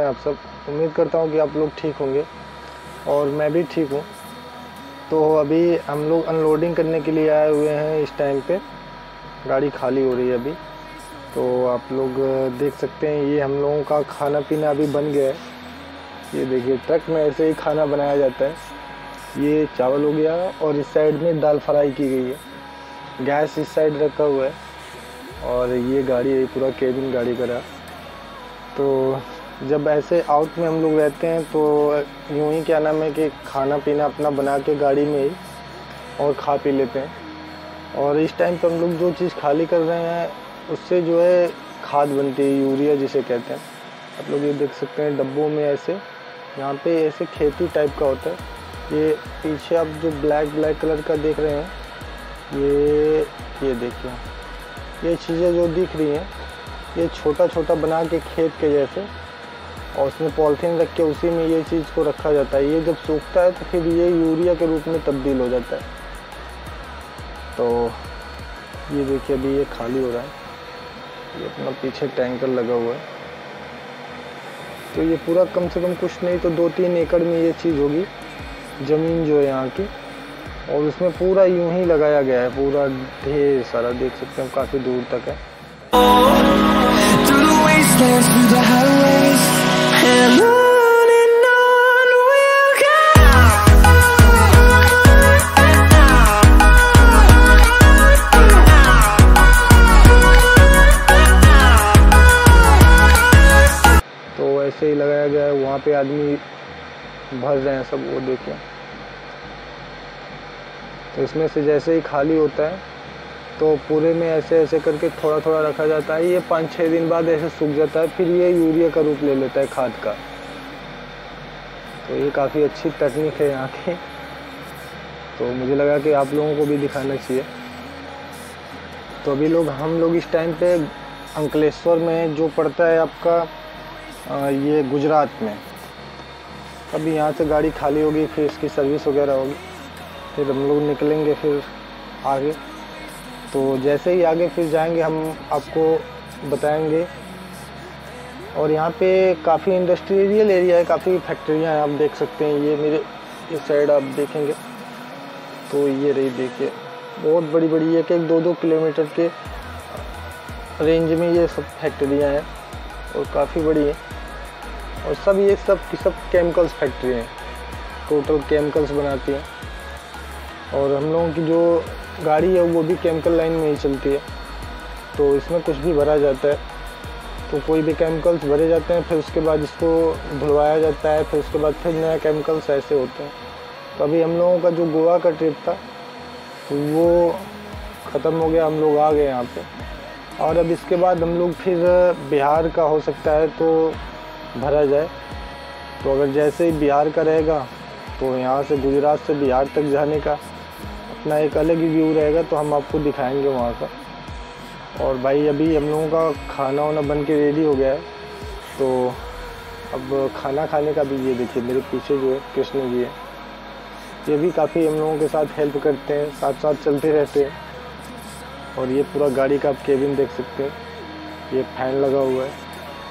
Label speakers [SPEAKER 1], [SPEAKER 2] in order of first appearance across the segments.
[SPEAKER 1] आप सब? उम्मीद करता हूँ कि आप लोग ठीक होंगे और मैं भी ठीक हूँ। तो अभी हम लोग अनलोडिंग करने के लिए आए हुए हैं। इस टाइम पे गाड़ी खाली हो रही है अभी। तो आप लोग देख सकते हैं ये हम लोगों का खाना पीना अभी बन गया है। ये देखिए ट्रक में ऐसे ही खाना बनाया जाता है। ये चावल हो गया और इस साइड में दाल फ्राई की गई है। गैस इस साइड रखा हुआ है और ये गाड़ी है, पूरा केबिन गाड़ी का रहा। तो जब ऐसे आउट में हम लोग रहते हैं तो यूँ ही क्या नाम है कि खाना पीना अपना बना के गाड़ी में ही और खा पी लेते हैं। और इस टाइम पे हम लोग जो चीज़ खाली कर रहे हैं उससे जो है खाद बनती है, यूरिया जिसे कहते हैं। आप लोग ये देख सकते हैं डब्बों में ऐसे, यहाँ पे ऐसे खेती टाइप का होता है। ये पीछे आप जो ब्लैक कलर का देख रहे हैं, ये देखिए, ये चीज़ें जो दिख रही हैं ये छोटा छोटा बना के खेत के जैसे, और उसमें पॉलीथीन रख के उसी में ये चीज़ को रखा जाता है। ये जब सूखता है तो फिर ये यूरिया के रूप में तब्दील हो जाता है। तो ये देखिए अभी ये खाली हो रहा है। ये अपना पीछे टैंकर लगा हुआ है। तो ये पूरा कम से कम कुछ नहीं तो 2-3 एकड़ में ये चीज़ होगी, ज़मीन जो है यहाँ की। और उसमें पूरा यूं ही लगाया गया है, पूरा ढेर सारा देख सकते हैं, काफ़ी दूर तक है। तो ऐसे ही लगाया गया है। वहाँ पे आदमी भर रहे हैं सब, वो देखिए। तो इसमें से जैसे ही खाली होता है तो पूरे में ऐसे ऐसे करके थोड़ा थोड़ा रखा जाता है। ये 5-6 दिन बाद ऐसे सूख जाता है, फिर ये यूरिया का रूप ले लेता है, खाद का। तो ये काफ़ी अच्छी तकनीक है यहाँ की। तो मुझे लगा कि आप लोगों को भी दिखाना चाहिए। तो अभी हम लोग इस टाइम पे अंकलेश्वर में जो पड़ता है आपका ये गुजरात में। अभी यहाँ से गाड़ी खाली होगी, फिर इसकी सर्विस वगैरह होगी, फिर हम लोग निकलेंगे फिर आगे। तो जैसे ही आगे फिर जाएंगे हम आपको बताएंगे। और यहाँ पे काफ़ी इंडस्ट्रियल एरिया है, काफ़ी फैक्ट्रियाँ हैं, आप देख सकते हैं। ये मेरे इस साइड आप देखेंगे तो ये रही, देखिए बहुत बड़ी बड़ी, 1-2 किलोमीटर के रेंज में ये सब फैक्ट्रियाँ हैं और काफ़ी बड़ी है। और सब ये सब की सब केमिकल्स फैक्ट्री हैं, टोटल केमिकल्स बनाती हैं। और हम लोगों की जो गाड़ी है वो भी केमिकल लाइन में ही चलती है। तो इसमें कुछ भी भरा जाता है, तो कोई भी केमिकल्स भरे जाते हैं, फिर उसके बाद इसको धुलवाया जाता है, फिर उसके बाद फिर नया केमिकल्स ऐसे होते हैं। तो अभी हम लोगों का जो गोवा का ट्रिप था वो ख़त्म हो गया, हम लोग आ गए यहाँ पे। और अब इसके बाद हम लोग फिर बिहार का हो सकता है तो भरा जाए। तो अगर जैसे ही बिहार का रहेगा तो यहाँ से गुजरात से बिहार तक जाने का अपना एक अलग ही व्यू रहेगा, तो हम आपको दिखाएंगे वहाँ का। और भाई अभी हम लोगों का खाना वाना बन के रेडी हो गया है। तो अब खाना खाने का भी, ये देखिए मेरे पीछे जो है कृष्ण जी है, ये भी काफ़ी हम लोगों के साथ हेल्प करते हैं, साथ साथ चलते रहते हैं। और ये पूरा गाड़ी का आप केबिन देख सकते हैं, ये फैन लगा हुआ है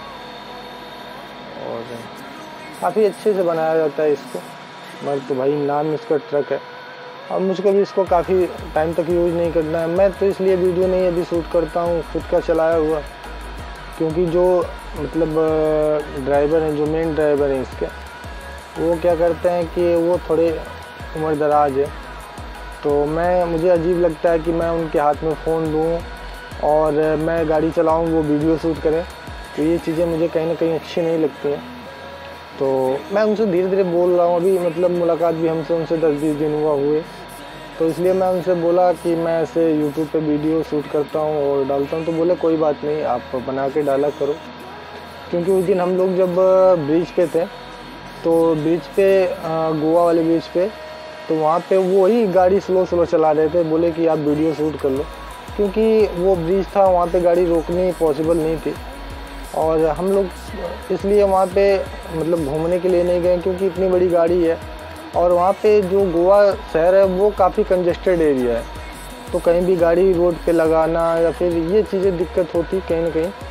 [SPEAKER 1] और काफ़ी अच्छे से बनाया जाता है इसको। मगर तो भाई नाम इसका ट्रक है और मुझको भी इसको काफ़ी टाइम तक यूज़ नहीं करना है। मैं तो इसलिए वीडियो नहीं अभी शूट करता हूँ खुद का चलाया हुआ, क्योंकि जो मतलब ड्राइवर हैं, जो मेन ड्राइवर हैं इसके, वो क्या करते हैं कि वो थोड़े उम्र दराज है। तो मुझे अजीब लगता है कि मैं उनके हाथ में फ़ोन दूँ और मैं गाड़ी चलाऊँ, वो वीडियो शूट करें। तो ये चीज़ें मुझे कहीं ना कहीं अच्छी नहीं लगती हैं। तो मैं उनसे धीरे धीरे बोल रहा हूँ। अभी मतलब मुलाकात भी उनसे 10-20 दिन हुए, तो इसलिए मैं उनसे बोला कि मैं ऐसे यूट्यूब पे वीडियो शूट करता हूँ और डालता हूँ। तो बोले कोई बात नहीं, आप बना के डाला करो। क्योंकि उस दिन हम लोग जब ब्रिज पे थे, तो ब्रिज पे गोवा वाले ब्रिज पे, तो वहाँ पे वो ही गाड़ी स्लो चला रहे थे। बोले कि आप वीडियो शूट कर लो, क्योंकि वो ब्रिज था, वहाँ पे गाड़ी रोकनी पॉसिबल नहीं थी। और हम लोग इसलिए वहाँ पे मतलब घूमने के लिए नहीं गए, क्योंकि इतनी बड़ी गाड़ी है। और वहाँ पे जो गोवा शहर है वो काफ़ी कंजेस्टेड एरिया है, तो कहीं भी गाड़ी रोड पे लगाना या फिर ये चीज़ें दिक्कत होती कहीं ना कहीं।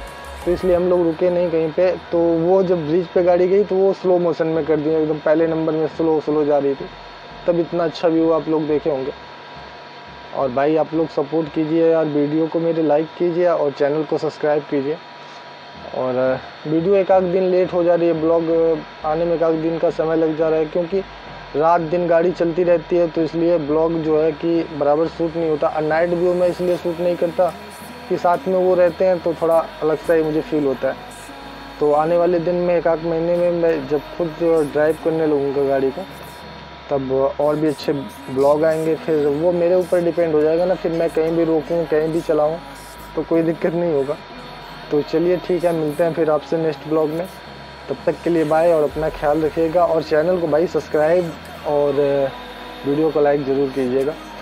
[SPEAKER 1] तो इसलिए हम लोग रुके नहीं कहीं पे। तो वो जब ब्रिज पे गाड़ी गई तो वो स्लो मोशन में कर दी, एकदम पहले नंबर में स्लो जा रही थी, तब इतना अच्छा व्यू आप लोग देखे होंगे। और भाई आप लोग सपोर्ट कीजिए यार, वीडियो को मेरे लाइक कीजिए और चैनल को सब्सक्राइब कीजिए। और वीडियो एक आध दिन लेट हो जा रही है, ब्लॉग आने में एक आध दिन का समय लग जा रहा है, क्योंकि रात दिन गाड़ी चलती रहती है, तो इसलिए ब्लॉग जो है कि बराबर शूट नहीं होता। और नाइट व्यू में इसलिए शूट नहीं करता कि साथ में वो रहते हैं तो थोड़ा अलग सा ही मुझे फील होता है। तो आने वाले दिन में एक आध महीने में मैं जब खुद ड्राइव करने लगूँगा गाड़ी को, तब और भी अच्छे ब्लॉग आएंगे। फिर वो मेरे ऊपर डिपेंड हो जाएगा ना, फिर मैं कहीं भी रोकूँ कहीं भी चलाऊँ तो कोई दिक्कत नहीं होगा। तो चलिए ठीक है, मिलते हैं फिर आपसे नेक्स्ट ब्लॉग में। तब तक के लिए बाय और अपना ख्याल रखिएगा। और चैनल को भाई सब्सक्राइब और वीडियो को लाइक ज़रूर कीजिएगा।